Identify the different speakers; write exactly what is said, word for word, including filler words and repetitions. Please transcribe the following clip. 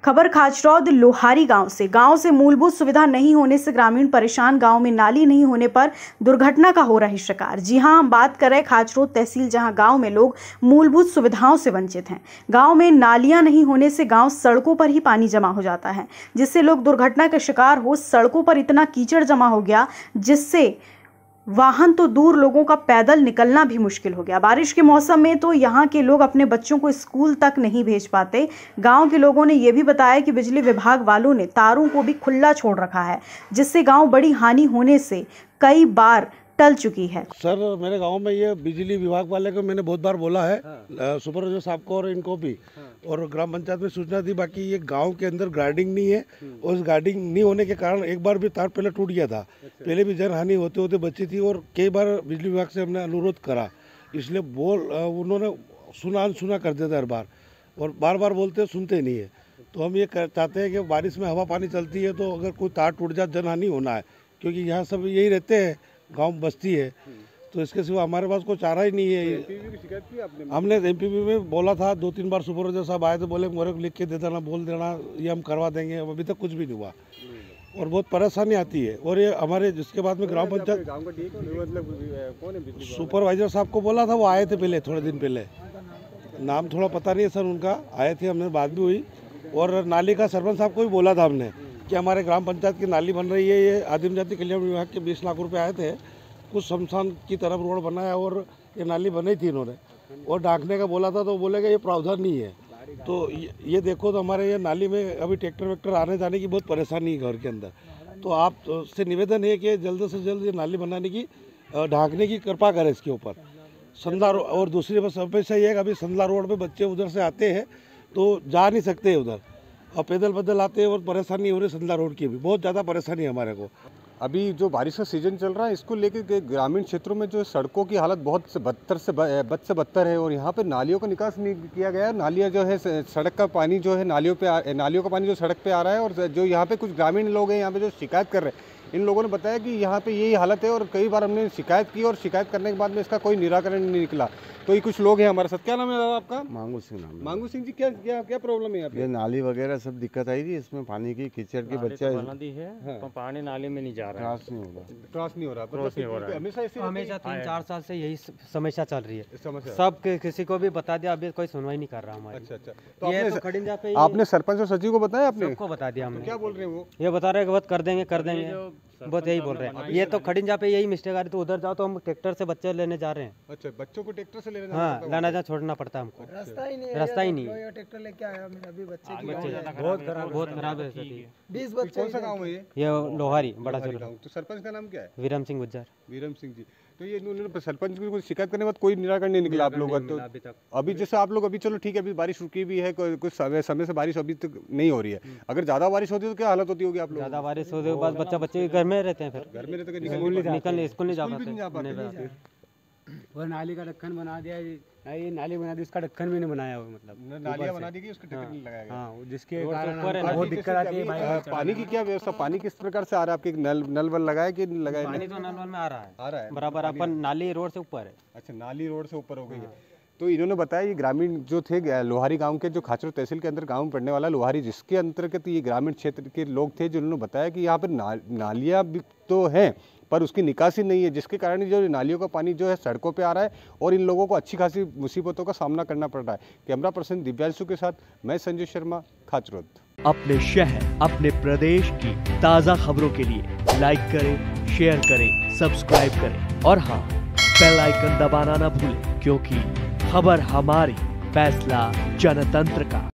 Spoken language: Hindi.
Speaker 1: खबर खाचरौद लोहारी गांव से। गांव से मूलभूत सुविधा नहीं होने से ग्रामीण परेशान। गांव में नाली नहीं होने पर दुर्घटना का हो रही शिकार। जी हां, हम बात कर रहे खाचरौद तहसील, जहां गांव में लोग मूलभूत सुविधाओं से वंचित हैं। गांव में नालियां नहीं होने से गांव सड़कों पर ही पानी जमा हो जाता है, जिससे लोग दुर्घटना के शिकार हो। सड़कों पर इतना कीचड़ जमा हो गया जिससे वाहन तो दूर, लोगों का पैदल निकलना भी मुश्किल हो गया। बारिश के मौसम में तो यहाँ के लोग अपने बच्चों को स्कूल तक नहीं भेज पाते। गांव के लोगों ने यह भी बताया कि बिजली विभाग वालों ने तारों को भी खुला छोड़ रखा है, जिससे गांव बड़ी हानि होने से कई बार टल चुकी है।
Speaker 2: सर, मेरे गांव में ये बिजली विभाग वाले को मैंने बहुत बार बोला है, हाँ। सुपरवाइजर साहब को और इनको भी, हाँ। और ग्राम पंचायत में सूचना दी। बाकी ये गांव के अंदर गार्डिंग नहीं है, और उस गार्डिंग नहीं होने के कारण एक बार भी तार पहले टूट गया था। अच्छा। पहले भी जनहानि होते होते बची थी, और कई बार बिजली विभाग से हमने अनुरोध करा, इसलिए बोल उन्होंने सुना सुना कर देता हर बार, और बार बार बोलते सुनते नहीं है। तो हम ये चाहते हैं कि बारिश में हवा पानी चलती है तो अगर कोई तार टूट जाए जनहानि होना है, क्योंकि यहाँ सब यही रहते हैं, गांव बस्ती है, तो इसके सिवा हमारे पास कोई चारा ही नहीं है। एमपीवी की शिकायत की आपने? हमने एमपीवी में बोला था, दो तीन बार सुपरवाइजर साहब आए थे, बोले मेरे को लिख के दे देना, बोल देना, ये हम करवा देंगे। अभी तक कुछ भी नहीं हुआ, और बहुत परेशानी आती है। और ये हमारे जिसके बाद में ग्राम पंचायत सुपरवाइजर साहब को बोला था, वो आए थे पहले, थोड़े दिन पहले, नाम थोड़ा पता नहीं है सर उनका, आए थे, हमने बात भी हुई। और नाली का सरपंच साहब को भी बोला था हमने कि हमारे ग्राम पंचायत की नाली बन रही है, ये आदिम जाति कल्याण विभाग के बीस लाख रुपए आए थे, कुछ शमशान की तरफ रोड बनाया और ये नाली बनाई थी इन्होंने, और ढांकने का बोला था, तो बोलेगा ये प्रावधान नहीं है। तो ये देखो, तो हमारे ये नाली में अभी ट्रैक्टर वैक्टर आने जाने की बहुत परेशानी है घर के अंदर। तो आप से निवेदन है कि जल्द से जल्द ये नाली बनाने की, ढांकने की कृपा करें इसके ऊपर संदला। और दूसरी बस समस्या ये है कि अभी संदला रोड पे बच्चे उधर से आते हैं तो जा नहीं सकते उधर, और पैदल पैदल आते हैं, और परेशानी हो रही है। संदला रोड की भी बहुत ज़्यादा परेशानी है हमारे को।
Speaker 3: अभी जो बारिश का सीजन चल रहा है, इसको लेकर ग्रामीण क्षेत्रों में जो सड़कों की हालत बहुत से बदतर से बद से बदतर है, और यहाँ पे नालियों का निकास नहीं किया गया। नालियाँ जो है, सड़क का पानी जो है नालियों पे, नालियों का पानी जो सड़क पे आ रहा है, और जो यहाँ पे कुछ ग्रामीण लोग हैं यहाँ पे जो शिकायत कर रहे हैं, इन लोगों ने बताया कि यहाँ पे यही हालत है, और कई बार हमने शिकायत की, और शिकायत करने के बाद में इसका कोई निराकरण नहीं निकला। तो ये कुछ लोग हैं हमारे साथ। क्या नाम है दादा आपका?
Speaker 4: मांगू सिंह नाम है।
Speaker 3: मांगू सिंह जी, क्या क्या क्या प्रॉब्लम है यहाँ पे?
Speaker 4: ये नाली वगैरह सब दिक्कत आई थी, इसमें पानी की कीचड़ की बच्चा
Speaker 5: तो बना दी है, हाँ। तो पानी नाली में नहीं जा रहा है,
Speaker 4: क्रॉस नहीं हो रहा,
Speaker 3: क्रॉस नहीं हो रहा,
Speaker 5: क्रॉस नहीं हो रहा है।
Speaker 3: हमेशा ऐसे
Speaker 6: हमेशा तीन चार साल से यही समस्या चल रही है।
Speaker 3: समस्या
Speaker 6: सब किसी को भी बता दिया, अभी कोई सुनवाई नहीं कर रहा हमारी।
Speaker 3: अच्छा अच्छा, तो
Speaker 6: ये
Speaker 3: आपने
Speaker 6: तो खड़िंजा पे
Speaker 3: आपने सरपंच और सचिव को बताया? आपने
Speaker 6: सबको बता दिया हमने।
Speaker 3: क्या बोल रहे हैं वो?
Speaker 6: ये बता रहे हैं कि बहुत कर देंगे कर देंगे, बहुत यही बोल रहे हैं। ये तो खड़िंजा पे यही मिस्टेक आ रही, तो उधर जाओ तो हम ट्रैक्टर से बच्चे लेने जा रहे हैं।
Speaker 3: अच्छा, बच्चों को ट्रैक्टर से लेने?
Speaker 6: हाँ, लाना जा छोड़ना पड़ता है हमको,
Speaker 7: रास्ता ही नहीं,
Speaker 6: रास्ता ही नहीं।
Speaker 7: ट्रैक्टर लेके आया मेरा भी बच्चे की
Speaker 6: बहुत खराब बहुत खराब है स्थिति।
Speaker 7: बीस बच्चे।
Speaker 3: कौन सा गाँव है ये?
Speaker 6: ये लोहारी बड़ा चल।
Speaker 3: तो सरपंच का नाम क्या है?
Speaker 6: वीरम सिंह गुज्जर।
Speaker 3: वीरम सिंह जी, तो ये इन्होंने सरपंच को शिकायत करने के बाद कोई निराकरण नहीं निकला आप लोगों का? तो अभी जैसे आप लोग, अभी चलो ठीक है, अभी बारिश रुकी भी है, कुछ समय समय से बारिश अभी तक नहीं हो रही है। अगर ज्यादा बारिश होती तो क्या हालत होती होगी आप लोग?
Speaker 6: ज्यादा बारिश होने के बाद बच्चा बच्चे घर में रहते हैं, फिर
Speaker 3: घर में रहते हैं,
Speaker 6: निकल स्कूल नहीं जा पाते।
Speaker 8: वो नाली का ढक्कन बना दिया, ये नाली बना दी, उसका ढक्कन भी नहीं बनाया हुआ, मतलब
Speaker 3: नालियां बना दी कि उसका ढक्कन नहीं लगाया गया।
Speaker 8: हाँ, जिसके कारण बहुत दिक्कत आती है।
Speaker 3: पानी की क्या व्यवस्था, पानी किस प्रकार से आ रहा है? आपके नल नल वल लगाया कि लगाया?
Speaker 6: पानी तो नल वल में आ रहा है,
Speaker 3: आ रहा है
Speaker 6: बराबर, अपन नाली रोड से ऊपर है।
Speaker 3: अच्छा, नाली रोड से ऊपर हो गई है। तो इन्होंने बताया ये ग्रामीण जो थे लोहारी गांव के, जो खाचरौद तहसील के अंदर गांव में पड़ने वाला लोहारी, जिसके अंतर्गत ये ग्रामीण क्षेत्र के लोग थे, जिन्होंने बताया कि यहाँ पर ना, नालियाँ भी तो हैं पर उसकी निकासी नहीं है, जिसके कारण जो नालियों का पानी जो है सड़कों पे आ रहा है, और इन लोगों को अच्छी खासी मुसीबतों का सामना करना पड़ रहा है। कैमरा पर्सन दिव्यांशु के साथ मैं संजय शर्मा, खाचरौद।
Speaker 9: अपने शहर, अपने प्रदेश की ताज़ा खबरों के लिए लाइक करें, शेयर करें, सब्सक्राइब करें, और हाँ, बेल आइकन दबाना ना भूलें, क्योंकि खबर हमारी, फैसला जनतंत्र का।